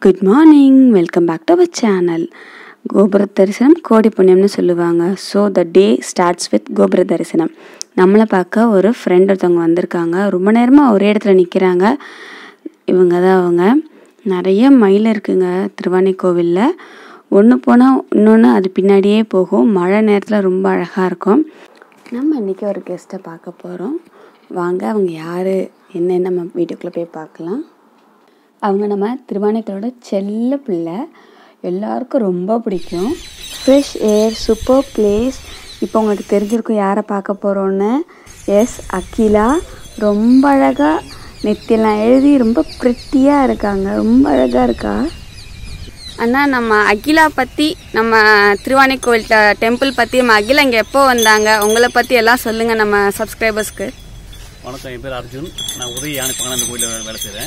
Good morning, welcome back to our channel. கோபுர தரிசனம் கோடி புண்ணியம்னு சொல்லுவாங்க. So the day starts with கோபுர தரிசனம். நம்மளை பார்க்க ஒரு ஃப்ரெண்ட் ஒருத்தவங்க வந்திருக்காங்க. ரொம்ப நேரமாக ஒரே இடத்துல நிற்கிறாங்க. இவங்க தான் அவங்க. நிறைய மயில் இருக்குங்க திருவானைக்கோவிலில். ஒன்று போனால் இன்னொன்று அது பின்னாடியே போகும். மழை நேரத்தில் ரொம்ப அழகாக இருக்கும். நம்ம இன்றைக்கி ஒரு கெஸ்ட்டை பார்க்க போகிறோம். வாங்க, அவங்க யார் என்னென்ன நம்ம வீட்டுக்குள்ளே போய் பார்க்கலாம். அவங்க நம்ம திருவானைக்கோவிலோட செல்ல பிள்ளை. எல்லாருக்கும் ரொம்ப பிடிக்கும். Fresh air, super place. இப்போ உங்களுக்கு தெரிஞ்சிருக்கும் யாரை பார்க்க போகிறோன்னு. எஸ், அகிலா. ரொம்ப அழகாக நெத்தியெல்லாம் எழுதி ரொம்ப ப்ரிட்டியாக இருக்காங்க. ரொம்ப அழகாக இருக்கா. அண்ணா, நம்ம அகிலா பற்றி, நம்ம திருவானைக்கோவில் டெம்பிள் பற்றி, நம்ம அகிலா இங்கே எப்போ வந்தாங்க, உங்களை பற்றி எல்லாம் சொல்லுங்கள் நம்ம சப்ஸ்கிரைபர்ஸ்க்கு. வணக்கம், என் பேர் அர்ஜுன். நான் உதவி யானை பக்கம் அந்த கோயிலில் வேலை செய்கிறேன்.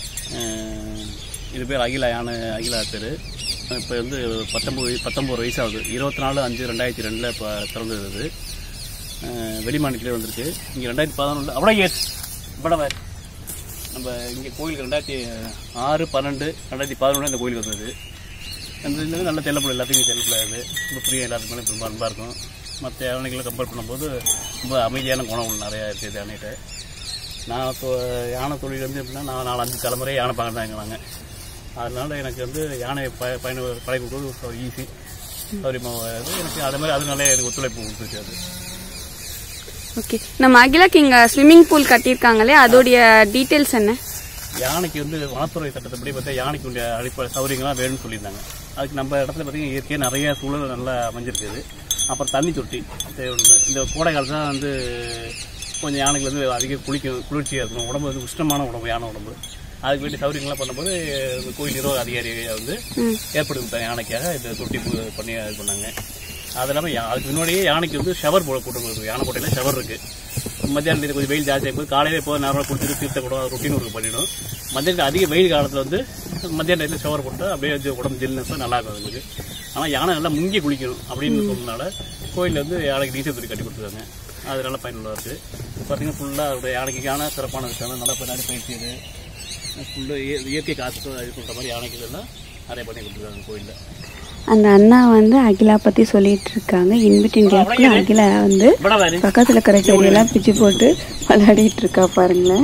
இது பேர் அகிலா பேர். இப்போ வந்து 19 வயசாகுது. 24/5/2002 இப்போ திறந்தது. வெளிமாநிலத்திலே வந்திருக்கு. இங்கே 2011 அப்படியே படவர் நம்ம இங்கே கோயிலுக்கு 2006-12-2011 இந்த கோயிலுக்கு வந்தது. அந்த நல்ல தெல்லப்பிள்ளை, எல்லாத்துக்கும் தெல்லப்பிள்ளை. அது ரொம்ப பிரியம், எல்லாத்துக்குமே ரொம்ப அன்பாக இருக்கும். மற்ற யானைகளை கம்பேர் பண்ணும்போது ரொம்ப அமைதியான குணங்கள் நிறையா இருக்குது யானைகிட்ட. நான் இப்போ யானை தொழில் வந்து எப்படின்னா, நான் 4-5 தலைமுறை யானை பார்க்க தான் எங்களாங்க. அதனால எனக்கு வந்து யானை பழகுறது ஈஸி, சௌரியமாக எனக்கு. அது மாதிரி அதனால எனக்கு ஒத்துழைப்பு கொடுத்துச்சு. அது ஓகே. நம்ம அகிலாக்கு இங்கே ஸ்விம்மிங் பூல் கட்டியிருக்காங்களே, அதோடைய டீட்டெயில்ஸ் என்ன? யானைக்கு வந்து வனத்துறை சட்டத்தைப்படி பார்த்தா யானைக்கு உடைய அடிப்படை சௌகரியங்கள்லாம் வேணும்னு சொல்லியிருந்தாங்க. அதுக்கு நம்ம இடத்துல பார்த்தீங்கன்னா இயற்கையாக நிறைய சூழல் நல்லா அமைஞ்சிருக்குது. அப்புறம் தண்ணி தொட்டி இந்த கோடை காலத்தில் வந்து கொஞ்சம் யானைகள் வந்து அதிக குளிர்ச்சியாக இருக்கணும். உடம்பு வந்து உஷ்ணமான உடம்பு, யானை உடம்பு. அதுக்கு வேண்டிய சௌகரியங்கள்லாம் பண்ணும்போது கோயில் நிர்வாக அதிகாரியை வந்து ஏற்படுத்தி யானைக்காக இந்த தொட்டி பண்ணி இது பண்ணாங்க. அது இல்லாமல் அதுக்கு முன்னாடியே யானைக்கு வந்து ஷவர் போட்டு யானை கோட்டையில் ஷவர் இருக்குது. மத்தியானத்தில் கொஞ்சம் வெயில் ஜாஸ்தியாக போது காலையில் போது நேரம் குளிச்சுட்டு தீர்த்த கூட ரொட்டீன் ஒர்க் பண்ணிடும். மத்தியானத்தில் அதிக வெயில் காலத்தில் வந்து மத்தியான டைத்தில் ஷவர் போட்டு அப்படியே உடம்பு ஜில்னஸாக நல்லா இருக்கும் அதுக்கு. ஆனால் யானை நல்லா முங்கி குளிக்கணும் அப்படின்னு சொன்னதுனால கோயிலில் வந்து யானைக்கு நீச்சல் தொட்டி கட்டி கொடுத்துருக்காங்க. அது நல்லா பயனுள்ளதாக இருக்குது. பார்த்தீங்கன்னா ஃபுல்லாக அதோடைய யானை சிறப்பான விஷயம். நல்லா பின்னாடி பயிற்சி இது ஃபுல்லாக இயற்கை காற்று இது பண்ணுற மாதிரி யானைகள் எல்லாம் நிறைய பண்ணி கொடுத்துருக்காங்க கோயிலில். அந்த அண்ணா வந்து அகிலா பற்றி சொல்லிட்டு இருக்காங்க. இன்பிட்வீன் கேப்ல அகிலா வந்து பக்கத்தில் இருக்கிற செடியெல்லாம் பிச்சு போட்டு விளையாடிட்டு இருக்கா பாருங்களேன்.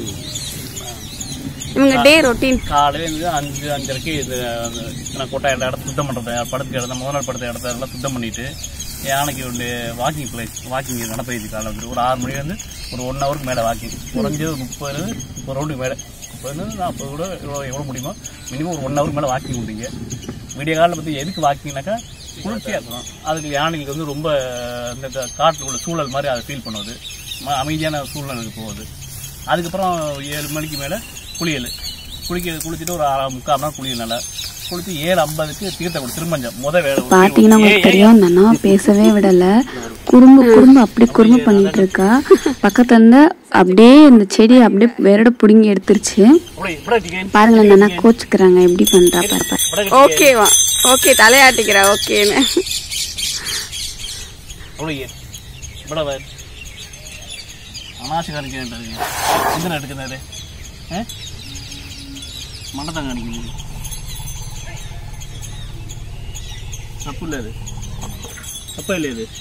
இவங்க டே ரொட்டீன் காலையிலேருந்து 5-5:30 இது கொட்டாய் இடத்த சுத்தம் பண்ணுறது, படுத்துக்க இடத்த முதல் நாள் படுத்த இடத்த எல்லாம் சுத்தம் பண்ணிட்டு யானைக்கு ஒரு வாக்கிங் பிளேஸ், வாக்கிங் நடப்பயிற்சி காலம் வந்து ஒரு 6 மணிலேருந்து ஒரு 1 ஹவருக்கு மேலே வாக்கிங். குறைஞ்சது 30 ஒரு ரவுண்டுக்கு மேலே 40 கூட எவ்வளோ முடியுமோ மினிமம் ஒரு 1 ஹவருக்கு மேலே வாக்கிங் முடியுங்க. விடிய காலில் பற்றி எதுக்கு வாக்கிங்னாக்கா குளிர்ச்சியாக இருக்கணும். அதுக்கு யானைக்கு வந்து ரொம்ப இந்த காட்டில் உள்ள சூழல் மாதிரி அதை ஃபீல் பண்ணுவது, அமைதியான சூழ்நிலைக்கு போகுது. அதுக்கப்புறம் 7 மணிக்கு மேலே குளிச்சுட்டு ஒரு 3/4 மணி நேரம் குளியல் நல்லா குளிச்சு 7:50க்கு தீர்த்த கொடு திருமஞ்சம் வேலை. பாத்தீங்கன்னா உங்களுக்கு தெரியும், அந்த அண்ணா பேசவே விடல. குறும்பு அப்படி குறும்பு பண்ணிட்டு இருக்கா. பக்கத்துல இருந்து அப்படியே இந்த செடியை அப்படியே வேரோட புடுங்கி எடுத்துருச்சு. பாருங்களேன், அந்த அண்ணா கோச்சுக்கிறாங்க எப்படி பண்றா பாரு. ஓகேவா, ஓகே தலையாட்டிக்கிறா ஓகேன்னு. எடுக்கிறாரு மண்டத்தாங்க அடிக்கணும். தப்பு இல்லை, அது தப்பா இல்லை. இது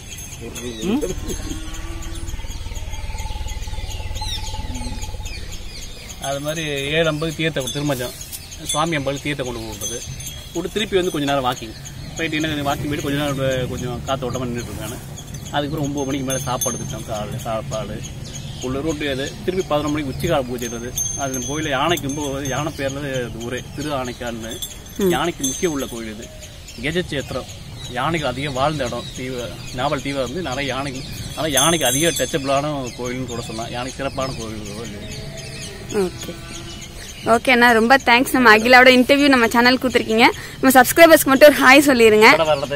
அது மாதிரி 7:50 தீர்த்த திருமஞ்சம் சுவாமி 50 தீர்த்த கொண்டு போகிறது கூட. திருப்பி வந்து கொஞ்சம் நேரம் வாக்கிங் போயிட்டு என்ன வாக்கிங் போயிட்டு கொஞ்சம் நேரம் கொஞ்சம் காற்று ஓட்டமாக நின்றுட்டு இருக்காங்க. அதுக்கப்புறம் 9 மணிக்கு மேலே சாப்பாடு திட்டம், காலையில் சாப்பாடு உள்ள ரோட்டு. அது திருப்பி 11 மணிக்கு உச்சிக்கால பூஜைறது. அது கோயிலில் யானைக்கு ரொம்ப யானை பேரில் ஊரே திரு ஆனைக்கான்னு யானைக்கு முக்கிய உள்ள கோயில். இது கஜச்சேத்திரம், யானைகள் அதிகம் வாழ்ந்த இடம். நாவல் தீவை வந்து நிறைய யானைகள், ஆனால் யானைக்கு அதிக டச்சபிளான கோயில்னு கூட சொல்லலாம். யானைக்கு சிறப்பான கோயில். ஓகே ஓகேண்ணா, ரொம்ப தேங்க்ஸ். நம்ம அகிலாவோட இன்டர்வியூ நம்ம சேனல் கொடுத்துருக்கீங்க. நம்ம சப்ஸ்கிரைபர்ஸ்க்கு மட்டும் ஒரு ஹாய் சொல்லிடுங்க.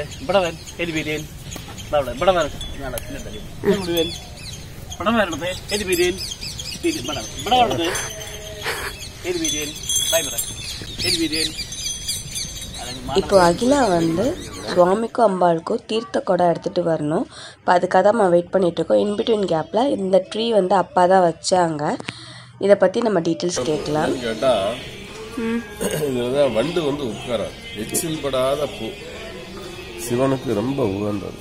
இப்போ அகிலா வந்து சுவாமிக்கும் அம்பாளுக்கும் தீர்த்த குடம் எடுத்துகிட்டு வரணும். இப்போ அதுக்காக தான் நம்ம வெயிட் பண்ணிகிட்ருக்கோம். இன்பிட்வீன் கேப்பில் இந்த ட்ரீ வந்து அப்பா தான் வச்சாங்க. இதை பற்றி நம்ம டீட்டெயில்ஸ் கேட்கலாம். கேட்டால் இதில் தான் வண்டு வந்து உட்காராது. எச்சில் படாத பூ சிவனுக்கு ரொம்ப உகந்தது.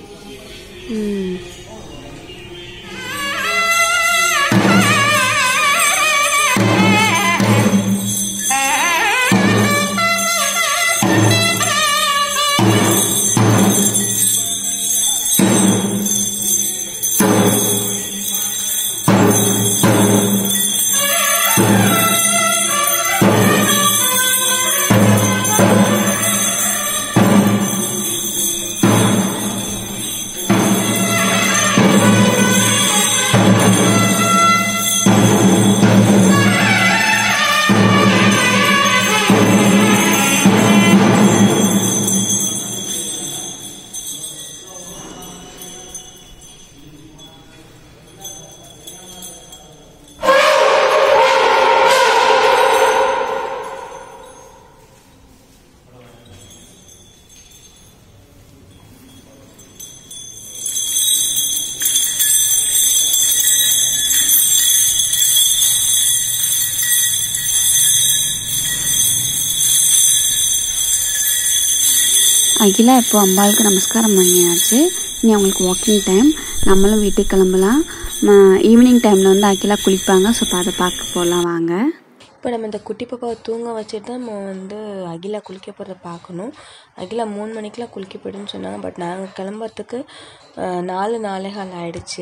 அகிலா இப்போ அம்பாளுக்கு நமஸ்காரம் பண்ணியாச்சு. இனி அவங்களுக்கு வாக்கிங் டைம். நம்மளும் வீட்டுக்கு கிளம்பலாம். ஈவினிங் டைமில் வந்து அகிலா குளிப்பாங்க. ஸோ அதை பார்க்க போகலாம் வாங்க. இப்போ நம்ம இந்த குட்டி பாப்பாவை தூங்க வச்சுட்டு தான் நம்ம வந்து அகிலா குளிக்க போகிறத பார்க்கணும். அகிலா 3 மணிக்கெலாம் குளிக்க போய்டுன்னு சொன்னாங்க. பட் நாங்கள் கிளம்புறதுக்கு 4:45 ஆகிடுச்சு.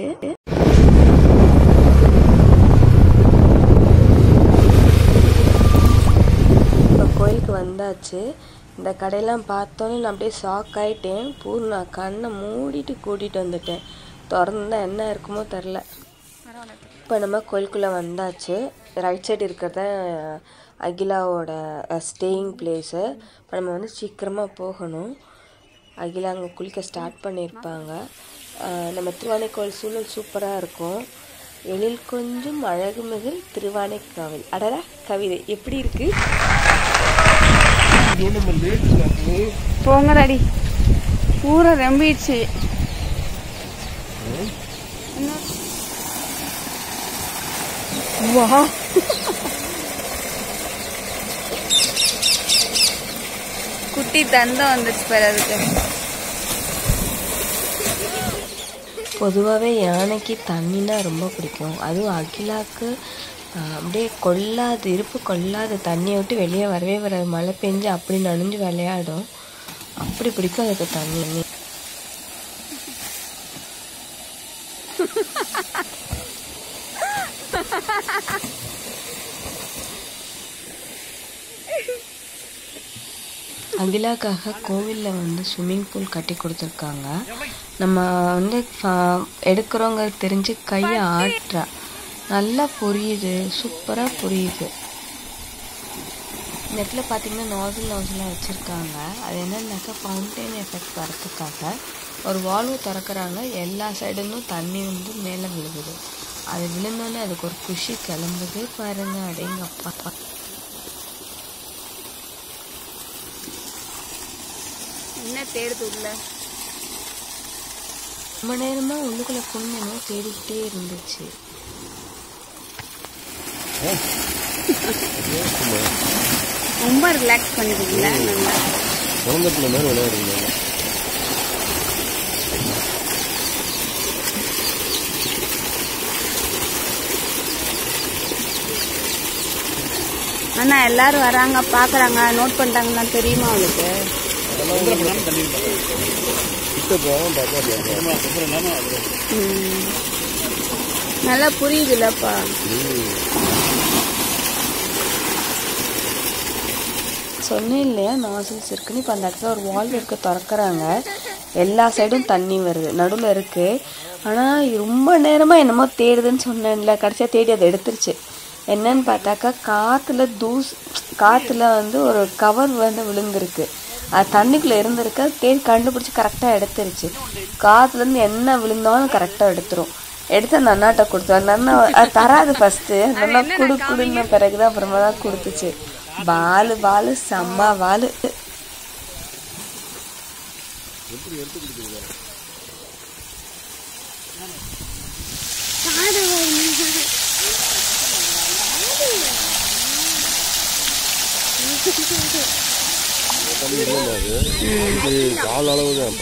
இப்போ கோயிலுக்கு வந்தாச்சு. இந்த கடையெல்லாம் பார்த்தோன்னே நான் அப்படியே ஷாக் ஆகிட்டேன். பூர்ணா கண்ணை மூடிட்டு கூட்டிகிட்டு வந்துட்டேன். திறந்தா என்ன இருக்குமோ தெரில. இப்போ நம்ம கோயிலுக்குள்ளே வந்தாச்சு. ரைட் சைடு இருக்கிறத அகிலாவோட ஸ்டேயிங் பிளேஸு. இப்போ நம்ம வந்து சீக்கிரமாக போகணும். அகிலா அங்கே குளிக்க ஸ்டார்ட் பண்ணியிருப்பாங்க. நம்ம திருவானைக்கோவில் சூழல் சூப்பராக இருக்கும். எழில் கொஞ்சம் அழகு மிகில் திருவானைக்காவில். அடடா கவிதை எப்படி இருக்கு? போங்கடாடி, பூரா ரொம்பிடுச்சு. வா, குட்டி தந்தம் வந்துச்சு பாரு. அதுக்கு பொதுவாகவே யானைக்கு தண்ணினா ரொம்ப பிடிக்கும். அதுவும் அகிலாவுக்கு அப்படியே கொள்ளாது, இருப்பு கொள்ளாத தண்ணியை விட்டு வெளியே வரவே வராது. மழை பெஞ்சு அப்படி நனைஞ்சு விளையாடும். அப்படி பிடிக்கும் அதுக்கு தண்ணி. அகிலாக்காக கோவிலில் வந்து ஸ்விம்மிங் பூல் கட்டி கொடுத்துருக்காங்க. நம்ம வந்து எடுக்கிறோங்க தெரிஞ்சு கையை ஆட்டுறா. நல்லா புரியுது, சூப்பராக புரியுது. இந்த இடத்துல பார்த்தீங்கன்னா நாசிலாக வச்சுருக்காங்க. அது என்னன்னாக்கா ஃபவுண்டைன் எஃபெக்ட் வரத்துக்காக ஒரு வால்வு திறக்கிறாங்க. எல்லா சைடுலும் தண்ணி வந்து மேலே விழுகுது. அது விழுந்தோடனே அதுக்கு ஒரு குஷி கிளம்புது பாருங்க. அடேங்கப்பா. என்ன தேடுது உள்ள? ரொம்ப நேரமாக உள்ளுக்குள்ளே புண்ணியமோ தேடிக்கிட்டே இருந்துச்சு. ரொம்ப ரிலாக்ஸ் பண்ணிருக்கீங்களா? நல்லா குழந்தைக்குள்ள மாதிரி விளையாடுறீங்க. அண்ணா எல்லாரும் வராங்க, பாக்குறாங்க, நோட் பண்ணிட்டாங்கன்னா தெரியுமா அவளுக்கு? நல்லா புரியுதுல்லப்பா. சொன்னேன் இல்லையா நாசில்ஸ் இருக்குன்னு. இப்போ அந்த இடத்துல ஒரு வால்வ் இருக்க திறக்கிறாங்க. எல்லா சைடும் தண்ணி வருது, நடுவில் இருக்குது. ஆனால் ரொம்ப நேரமாக என்னமோ தேடுதுன்னு சொன்னேன்ல, கடைசியாக தேடி அதை எடுத்துருச்சு. என்னன்னு பார்த்தாக்கா காற்றுல வந்து ஒரு கவர் வந்து விழுந்திருக்கு. அது தண்ணிக்குள்ளே இருந்திருக்கு. தேடி கண்டுபிடிச்சி கரெக்டாக எடுத்துருச்சு. காற்றுலேருந்து என்ன விழுந்தாலும் கரெக்டாக எடுத்துரும். எடுத்து அந்த அண்ணாட்ட கொடுத்தோம். அந்த அண்ணா அது தராது ஃபஸ்ட்டு. அந்த அண்ணா கொடுக்குன்னு பிறகுதான் அப்புறமா தான் கொடுத்துச்சு. வாலு செம்ம வாலு. கால் அளவு தான்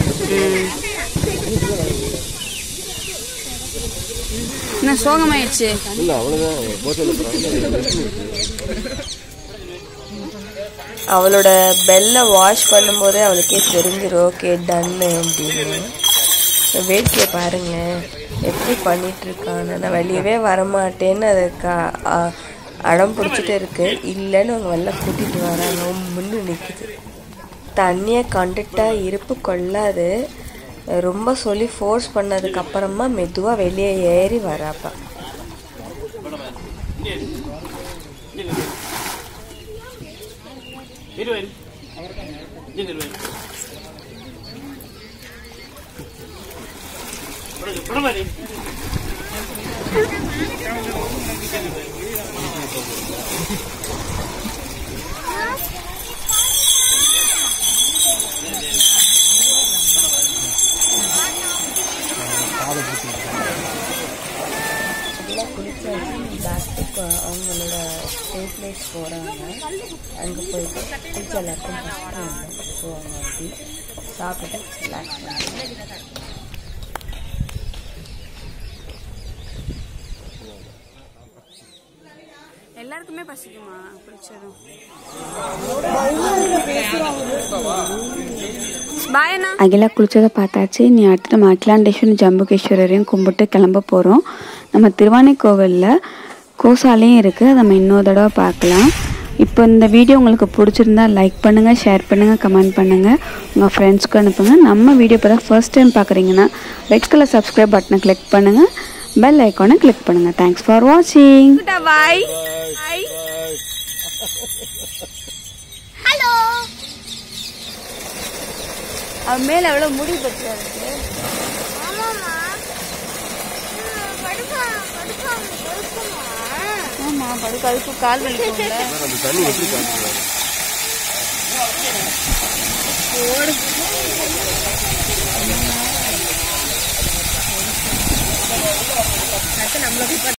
என்ன சோகமாயிடுச்சு இல்லை அவ்வளோதான். அவளோட பெல்லை வாஷ் பண்ணும்போதே அவளுக்கே தெரிஞ்சிடும் ஓகே டன்னு அப்படின்னு. வேடிக்கையை பாருங்களேன் எப்படி பண்ணிட்டு இருக்கான்னு. நான் வெளியவே வரமாட்டேன்னு அது அடம் பிடிச்சிட்டு இருக்கு. இல்லைன்னு அவங்க வெளில கூட்டிகிட்டு வராங்க. முன்னு நிற்குது. தண்ணியை கண்டுட்டா இருப்பு கொள்ளாது. ரொம்ப சொல்லி ஃபோர்ஸ் பண்ணதுக்கு அப்புறமா மெதுவாக வெளியே ஏறி வராப்பா. அவங்களோட ஸ்டே பிளேஸ் போகிறாங்க. அங்கே போயிட்டு குளிச்சு எல்லாருக்கும் ஸோ அவங்க அப்படி சாப்பிட்டு ரிலாக்ஸ் பண்ணுறாங்க. எல்லாருக்குமே பசிக்குமா குளிச்சதும்? அகிலா குளிச்சதை பார்த்தாச்சு. நீ அடுத்து நம்ம அகிலாண்டேஸ்வரன் ஜம்புகேஸ்வரரையும் கும்பிட்டு கிளம்ப போகிறோம். நம்ம திருவானைக்கோவிலில் கோசாலையும் இருக்குது. அதை நம்ம இன்னொரு தடவை பார்க்கலாம். இப்போ இந்த வீடியோ உங்களுக்கு பிடிச்சிருந்தா லைக் பண்ணுங்கள், ஷேர் பண்ணுங்கள், கமெண்ட் பண்ணுங்கள், உங்கள் ஃப்ரெண்ட்ஸ்க்கு அனுப்புங்க. நம்ம வீடியோ இப்போ தான் ஃபர்ஸ்ட் டைம் பார்க்குறீங்கன்னா ரெட் கலர் சப்ஸ்கிரைப் பட்டனை கிளிக் பண்ணுங்கள், பெல் ஐக்கானை கிளிக் பண்ணுங்கள். தேங்க்ஸ் ஃபார் வாட்சிங். பாய். ஹலோ. அவன் மேலே எவ்வளோ முடி பச்சா இருக்கு. ஆமா படுக்க அதுக்கு கால் வலிக்கும்ல. நம்மளுக்கு